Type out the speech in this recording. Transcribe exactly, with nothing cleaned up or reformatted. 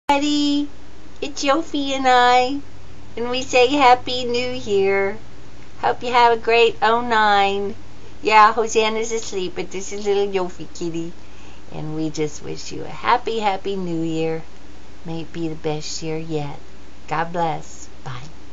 Everybody, it's Yofi and I, and we say Happy New Year. Hope you have a great oh nine. Yeah, Hosanna's asleep, but this is little Yofi Kitty, and we just wish you a happy, happy New Year. May it be the best year yet. God bless. Bye.